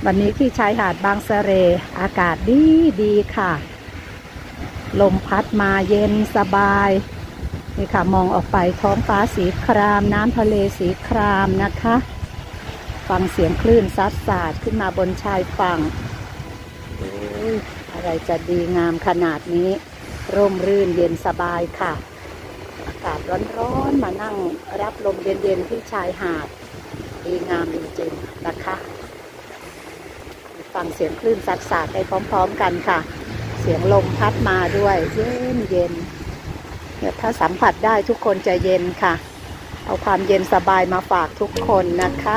วันนี้ที่ชายหาดบางสะเลอากาศดีค่ะลมพัดมาเย็นสบายนี่ค่ะมองออกไปท้องฟ้าสีครามน้ำทะเลสีครามนะคะฟังเสียงคลื่นซัดสาดขึ้นมาบนชายฝั่งอะไรจะดีงามขนาดนี้ร่มรื่นเย็นสบายค่ะอากาศร้อนๆมานั่งรับลมเย็นๆที่ชายหาดดีงามจริงๆนะคะฟังเสียงคลื่นซัดสาดไปพร้อมๆกันค่ะเสียงลมพัดมาด้วยเย็นเนี่ยถ้าสัมผัสได้ทุกคนจะเย็นค่ะเอาความเย็นสบายมาฝากทุกคนนะคะ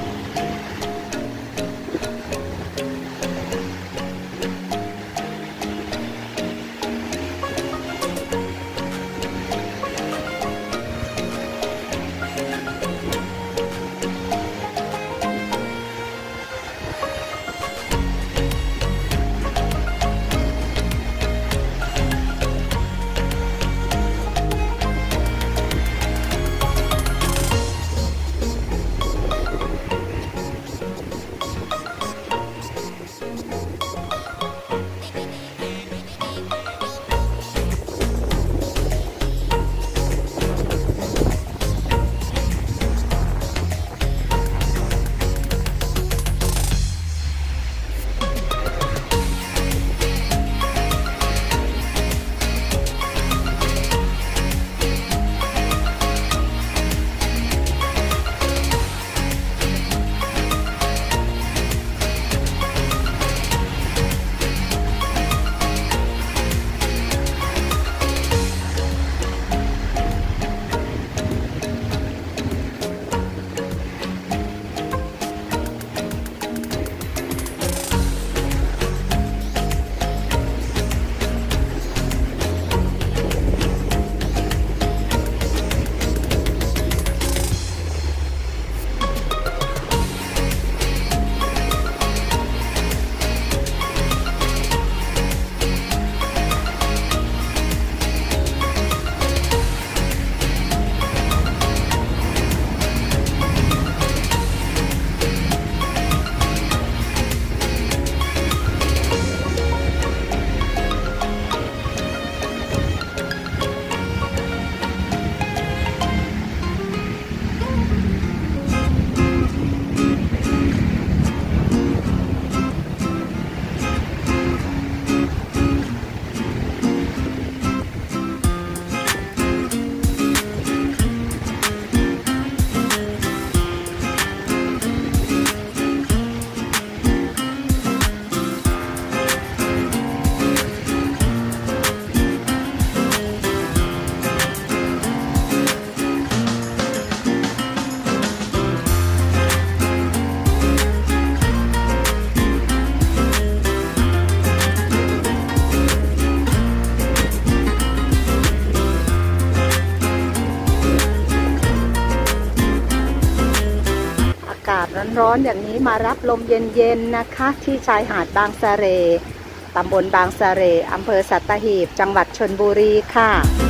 อากาศร้อนๆอย่างนี้มารับลมเย็นๆนะคะที่ชายหาดบางสะเลตำบลบางสะเลอำเภอสัตหีบจังหวัดชลบุรีค่ะ